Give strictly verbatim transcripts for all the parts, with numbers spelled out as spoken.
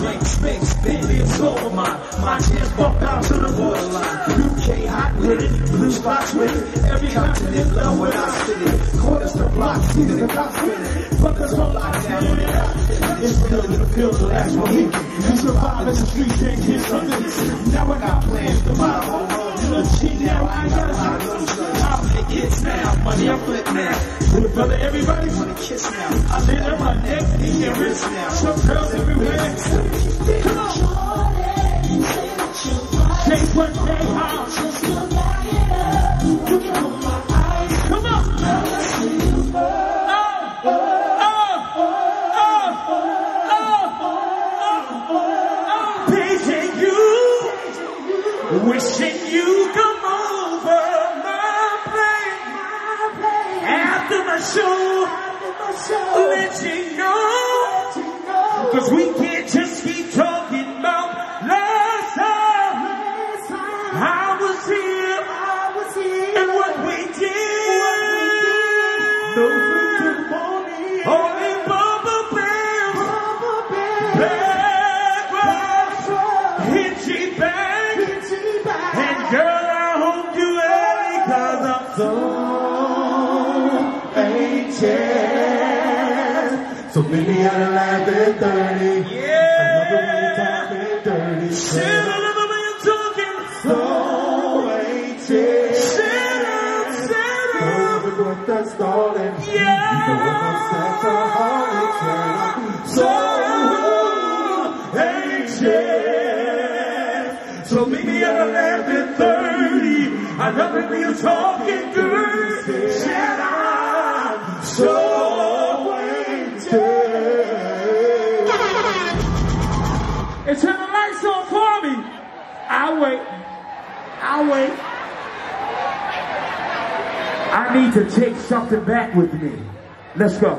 blank space, baby, it's over mine. My hands bump down to the borderline. U K hot with it, blue spots with it. Every continent love when I spit it. Quarters to block, see the cops spinning. Fuckers on lockdown when they hot. It's real in the field, so that's what we do. You survive in the streets, ain't get something. Now I got plans to buy a whole world. You look cheap now, I ain't got a lot of those. I'll make hits now, money I flip now. Little brother, everybody wanna kiss now. I live on my neck, he get rich now. Some girls everywhere. Come on. Take one day home. Come on. Oh, oh, oh, oh, P J, you wishing you come over my place after my show. Let you know, cause we can't just keep talking about last time. I was here, and what we did. No testimony, only Bubba Bills, Black Rocks, Hitchy Bang, and girl, I hope you early, cause I'm so anxious. So maybe I'd laugh at thirty. Yeah. I love it when you're talking dirty. Shit, I love it when you're talking so anxious. Shit up, shit up. Love it when that's stalling. Yeah. You know what I'm sexaholic, and I'm so anxious. So maybe I'd laugh at thirty. I love it when you're talking dirty. Shit up, so and turn the lights on for me. I'll wait. I'll wait. I need to take something back with me. Let's go.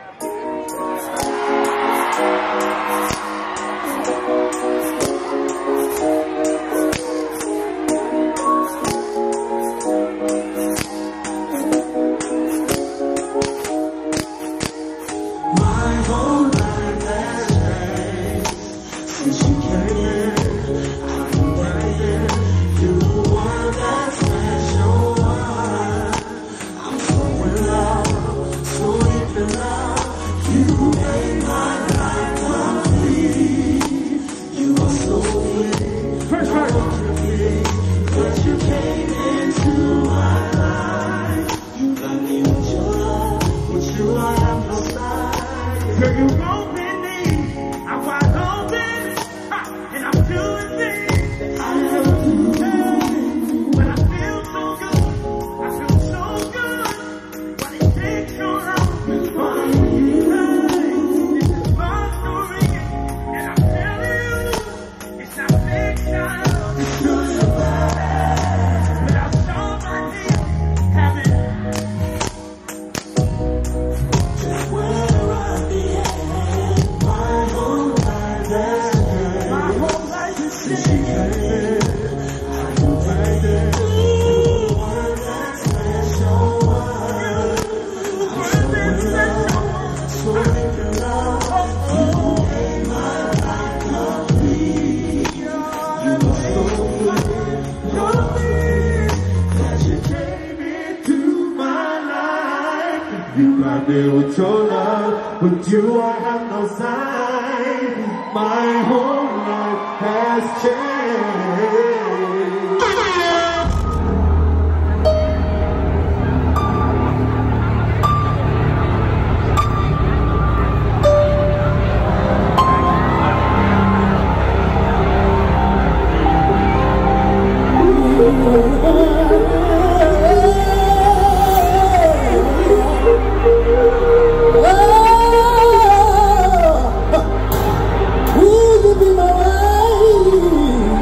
With your love, with you I have no sign. My whole life has changed. Ooh, you be my wife.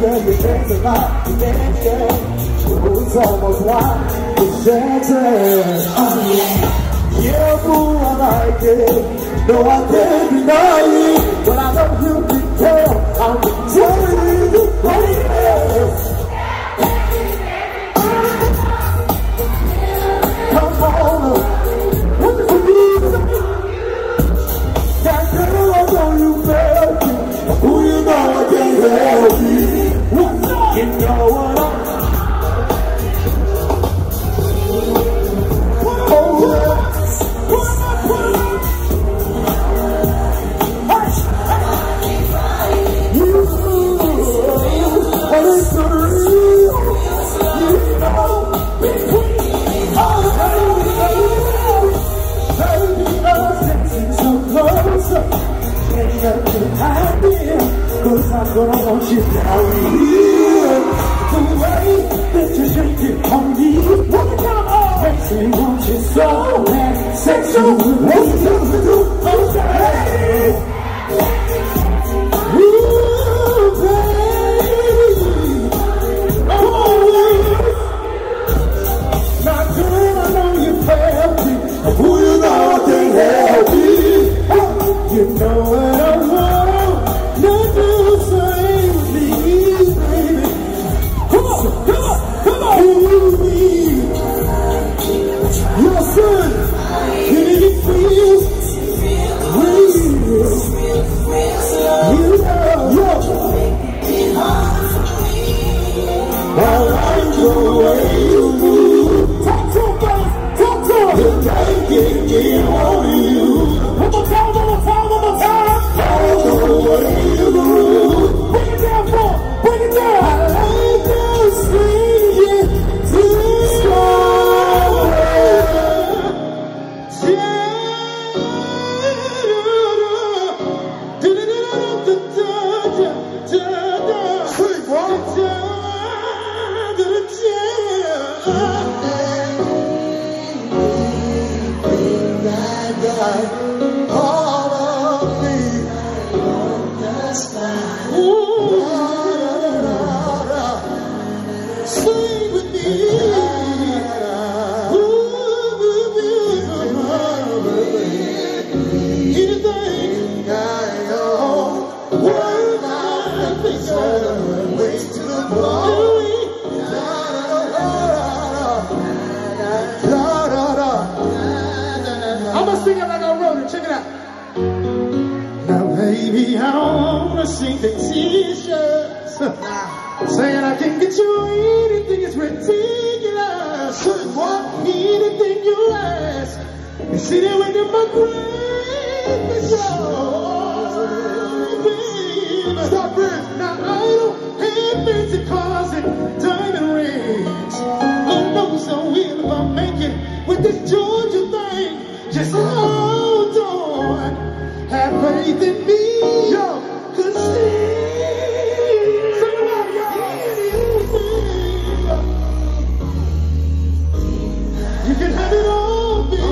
girl, you dance a lot, dance, girl. Oh, it's almost like it's dancing. Oh, yeah. Yeah, boo, I like it. No, I can't deny it. But I know you can tell. I'm telling you, oh, yeah. Come on, what the fuck? That girl, I know you felt it. Who you know I can't help you. You know what I'm cause I'm gonna want you down here. The way that you shake it on me, what come on, makes me want you so bad. Sexual, what's it do? Okay. Ooh, baby. Oh, now girl, I know you felt it. Who you know I can't help it. You know what I want. Baby, I don't wanna sing the t-shirts saying I can get you anything, it's ridiculous. What? Anything you ask. You see that way in my grave, stop it. Now I don't have fancy cars and diamond rings. Oh no, so weird if I make it with this Georgia thing. Just hold on, have faith in me. Yo, cause see, somebody you can have it all, baby.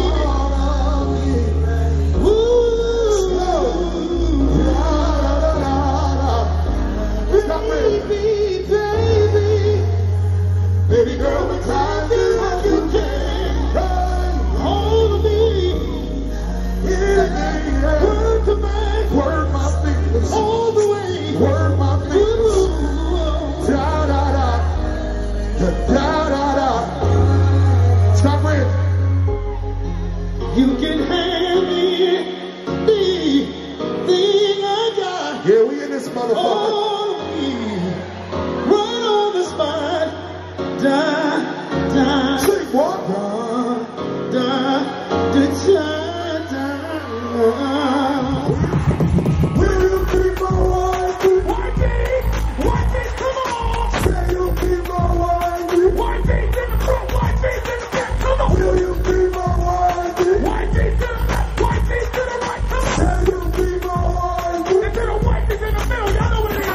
Baby, baby, baby girl, we're trying to rock you can. Hold me, yeah, word to back, word my feet, all the way, word my feet, da da da, da da da da. Stop it. You can have me, the thing I got. Yeah, we in this motherfucker. Oh, right on the spot, da, da, say what? Da, da, da, da, da. Will you be my wife? Wifey, wifey, come on. Say you'll be my wife. Wifey, in the front, wifey, in the back, come on. Will you be my wife? Wifey, to the left, wifey, to the right, come on. Say you'll be my wife. If there are wifeys in the middle, y'all know what it is.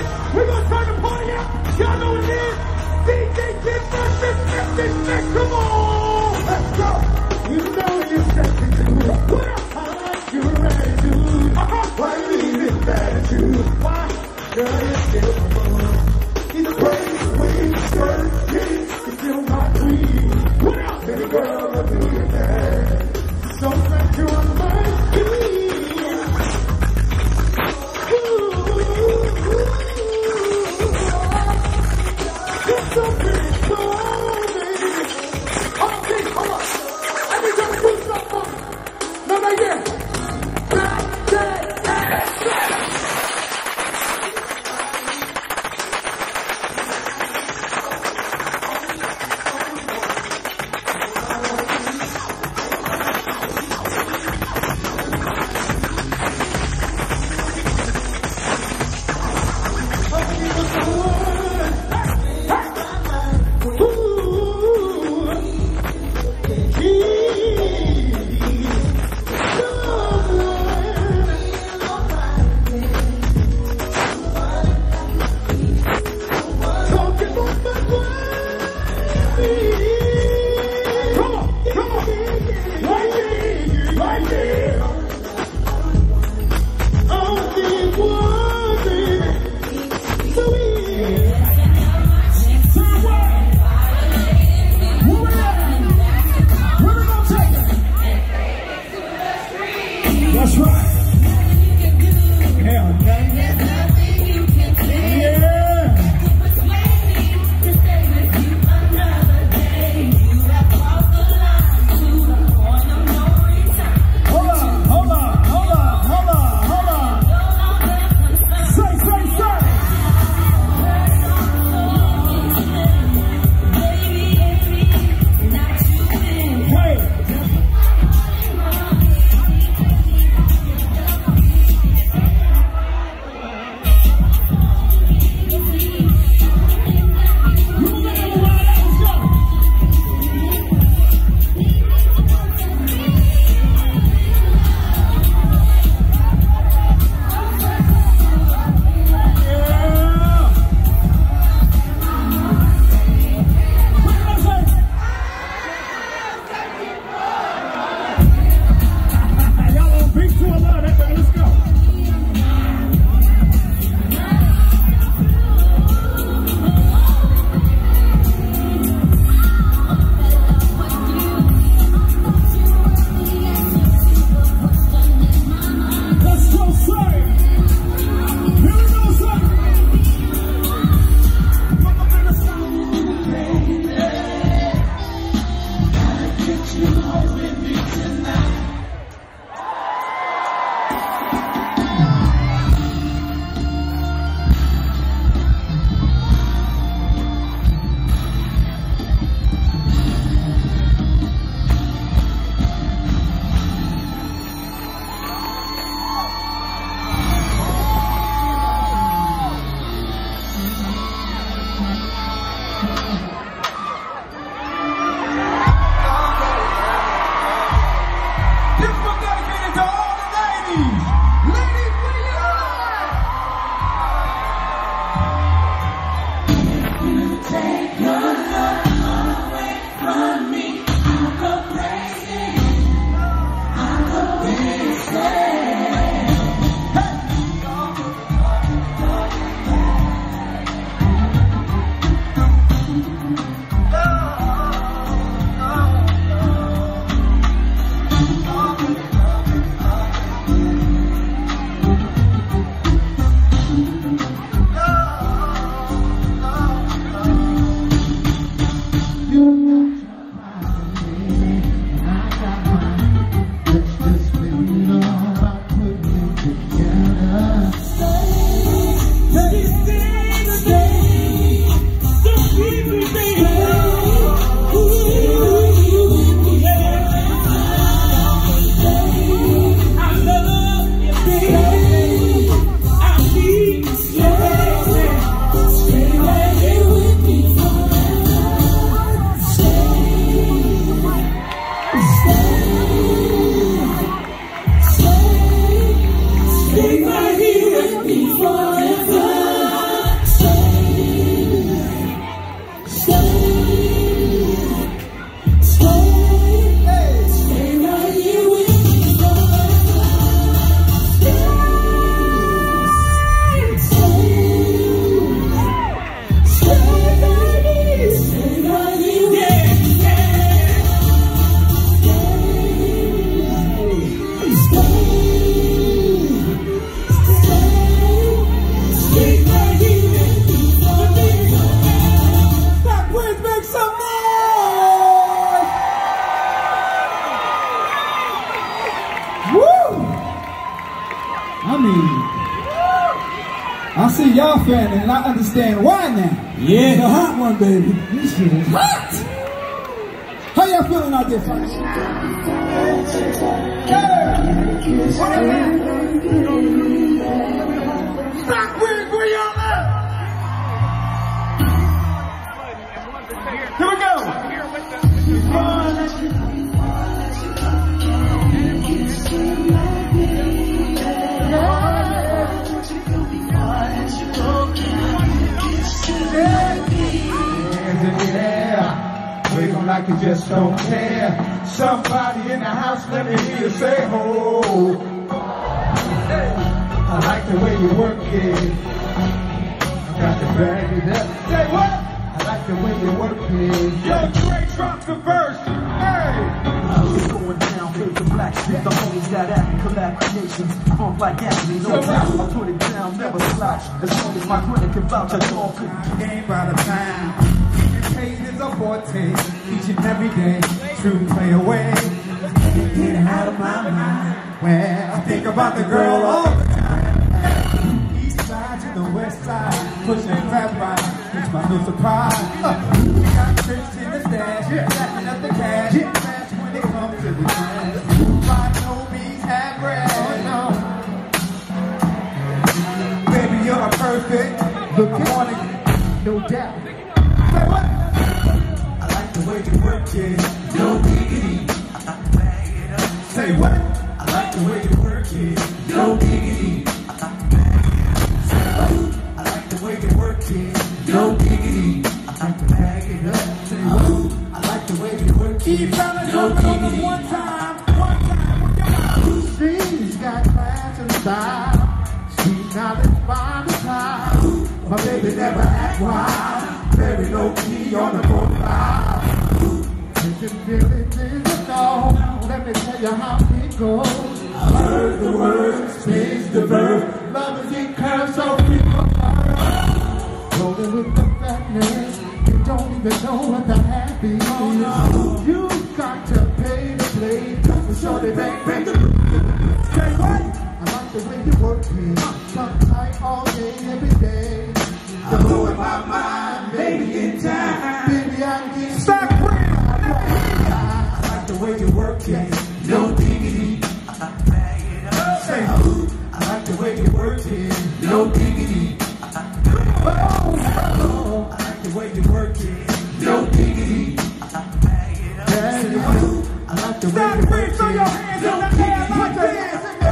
We're gonna turn the party up. Y'all know what it is. D J Kid versus fifty Cent. Come on. Let's go. You know you're sexy too. What up? I like you ready to. Uh-huh. Why you leaving bad too? Why? Girl, you're beautiful. She's a crazy queen. Skirt, yeah. You feel my queen. What up? Baby girl, I'll do your best. Don't let you on my queen. I mean, I see y'all fanning and I understand why now. Yeah. The hot one, baby. This shit is hot. How y'all feeling out there, fellas? Back where, where y'all at? Here we go. We gon' like you just don't care. Somebody in the house, let me hear you say, ho. I like the way you work it. I got to bag it up. Say what? I like the way you work it. Yo, Trey, drop the verse. Hey. It's going down, fade to black shit. The homies got acting, collab creations. Pump like Anthony, no doubt. I'll put it down, never slouch. As long as my credit can vouch, I talk it. Ain't by the time. Pages of forte, each and every day, true play away. Get out of my mind. Well, I think about the girl all the time. East side to the west side, pushing fat right, it's my no surprise. Uh, we got tricks in the stash, yeah, stacking up the cash, yeah, fast when it comes to the cash. By no means have bread, oh no. Baby, you're perfect, look on it, no doubt. Say what? The way you work it, no diggity. Say what? I like the way you work it, no diggity. Say what? I like the way you work it, no diggity. I like to bag it up. Say what? I like the way you work it, no diggity. One time, one time. She's got class and style. She's not as fine as I. My baby never act wild. Very low key on the profile. You can feel it in the dog. Let me tell you how it goes. I heard the words, speaks the verb. Love is in curves, so people are rolling with the fatness. You don't even know what the happy is. Oh, no. You've got to pay the play. So they bang, bang the say what? I like the way you work it. Come tight all day, every day. I'm blowing my mind, baby, in time. Baby, I'm getting stuck with it. I like the way you work it, no diggity. Say, I like the way you work it, no diggity. Oh, I like the way you work it, no diggity. Say, I like the way you work it, no diggity.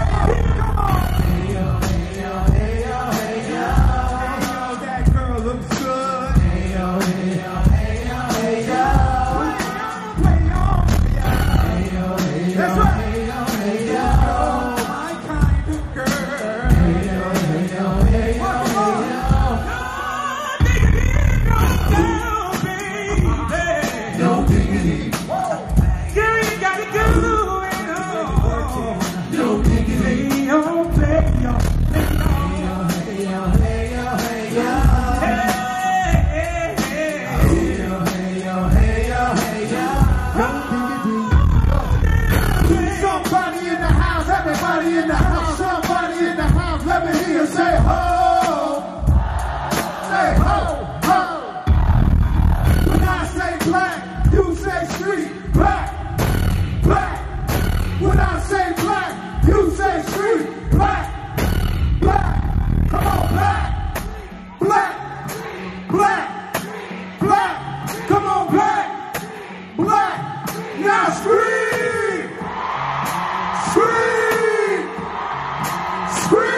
Say ho, say ho, ho. When I say black, you say street. Black, black. When I say black, you say street. Black, black. Come on, black, black, black, black. Come on, black, black. Now scream, scream, scream.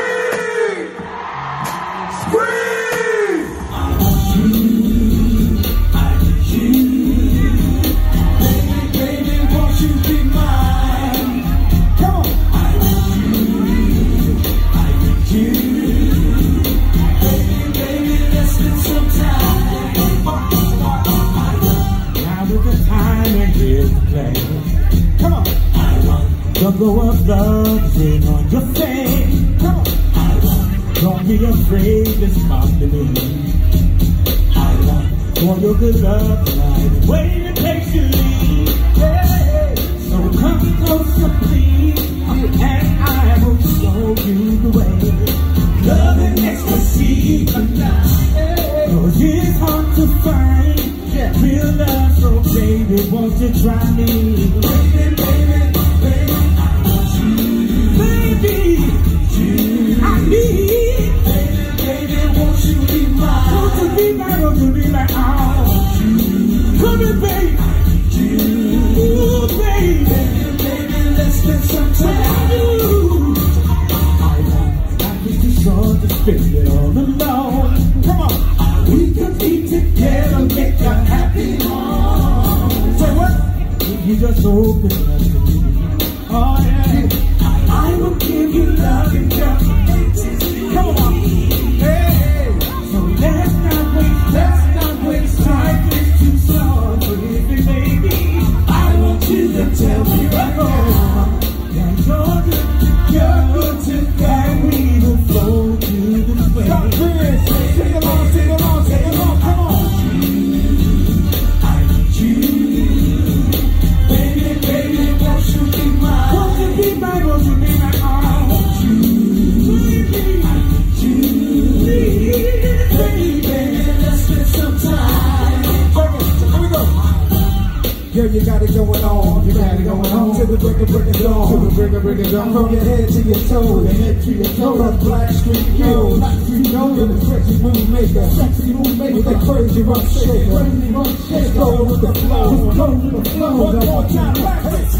The glow of love is on your face. Come on. I want. Don't be afraid to come to me. I want for your good love tonight. Wait patiently. Yeah. So come closer, please, and I will show you the way. Baby, won't you try me? Baby, baby, baby, I want you. Baby, you, I need. Baby, baby, won't you be mine? Won't you be mine? Won't you be like, oh, you. Come here, baby. You, ooh, baby. Baby, baby, let's spend some time. You. I want life is too short to spend it all alone. Come on. We could be together, make a happy home. Say what? You just open up to me. Oh yeah. I will give you love and just come on. Hey, hey. So let's not waste, let's not waste time. It's too slow, baby, baby. I want you to tell me right now that you're good, you're good to go. And we will flow to the way. Come, Chris, sing along, sing along, sing along, come on. I need you, baby, baby, won't you be mine? Won't you be mine? Won't you be mine? I want you, baby, I need you, baby, baby, let's spend some time. Here we go. Girl, you got it going on, you got it going on. To the break of break of dawn, to the break of break of dawn. From your head to your toes, your head to your toes. From Black Street, yo, Black Street, yo, you're the sexy move maker, sexy move maker, with the crazy rough shaker, crazy rough shaker. Go with the flow, go with the flow. One more time, Black Street.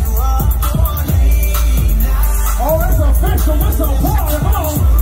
Oh, that's official, that's a party, come on.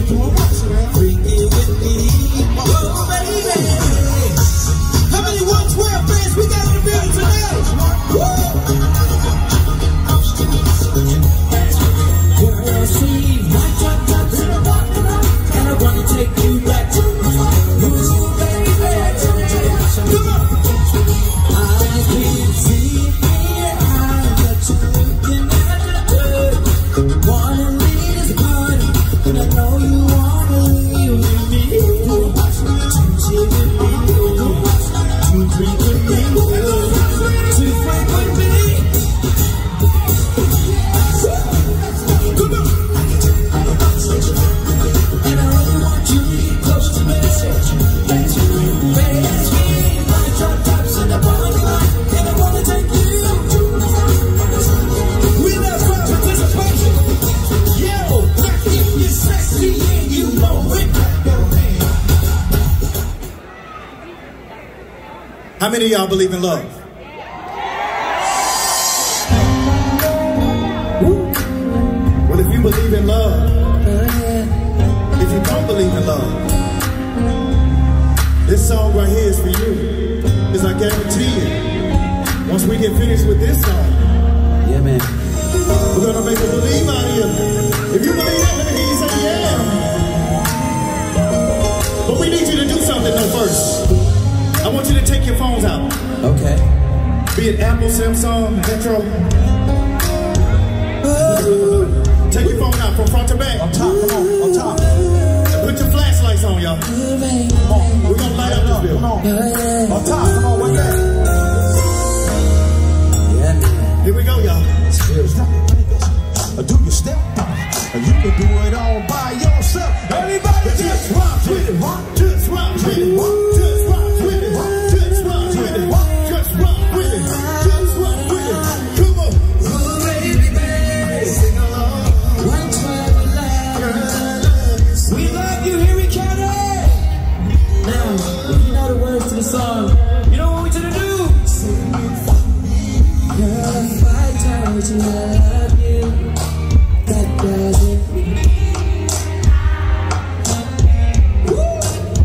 Freaky with me. Oh, baby. How many one twelve fans we got in the building tonight? Woo! Girl, see, my top tops in a walk around, and I wanna take you back to the heart. Ooh, baby. Come on. I can see in your eyes that you're looking at the good. Wanna leave this party, and I know you wanna leave with me. To chill with me, to drink with me, to fight with me. Come on. And I really want you to get close to me. Dance with me, dance with me. My drop tops in the party line, and I wanna take you to the front. We love crowd participation. Yo, if you're sexy and you know it. How many of y'all believe in love? Well, if you believe in love, if you don't believe in love, this song right here is for you. Because I guarantee you, once we get finished with this song, Yeah, man. we're gonna make a believe out of you. If you believe that, let me hear you say yeah. But we need you to do something though first. I want you to take your phones out. Okay. Be it Apple, Samsung, Metro. Take your phone out from front to back. On top, come on, on top. And put your flashlights on, y'all. Come on. We're gonna light up this Come building. on. On top, come on, what's that? Yeah, man. Here we go, y'all. Do your step, and you can do it all by yourself. Everybody just rock with it, rock, Just rock with it. Just rock with it. Just rock with it. Just rock with it. Just rock with it. Come on. Oh, baby, baby, sing along. One twelve alive. We love you, here we can. Now, if you know the words to the song, you know what we gonna do? Girl, if I told you I love you, that doesn't mean. Woo!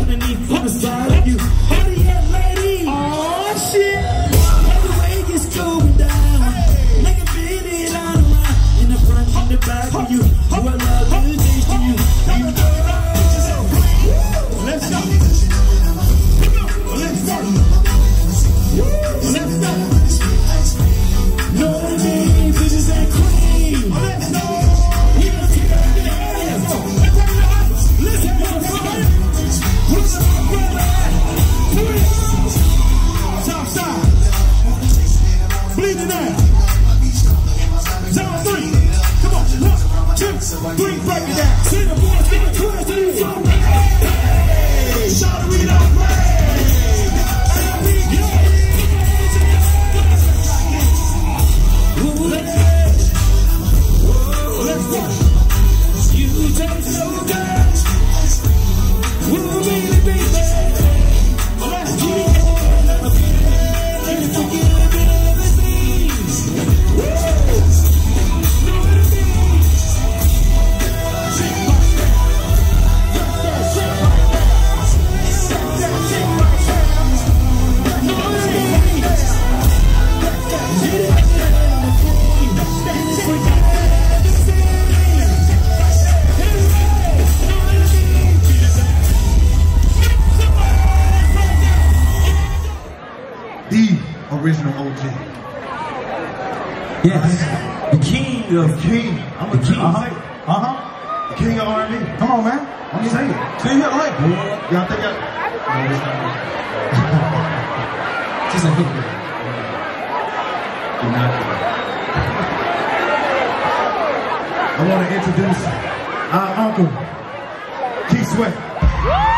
underneath on the side of you. Hurry up, lady. Oh, shit. The way it's going down. Like a minute on the line. In the front, in the back of you. Oh, I love good things to you. You know it. Let's go. Let's go. Let's go. No, I mean, bitches and queen. Let's go. We gonna take it in the air. Listen, motherfucker. What's up, brother? Do it. Top side. Bleeding out. Zone three. Come on. One, two, three. Break it down. See the boys get a twist. It's all right. Hey, shout it, we don't play. And we get it. Let's go. You taste so good. We'll really be there. Let's go. Let's forget a bit of everything. Woo! Know what it means. Shake like that. Shake like that. Shake that shit like that. Know what it means. Hit it. The original O G. Yes, the king of The king. I'm a the king. Uh-huh. Uh-huh. The king of R and B. Come on, man. I'm saying. See here, right? Y'all think I... No, it's not. Just a hit. You're not good. I want to introduce our uncle, Keith Sweat.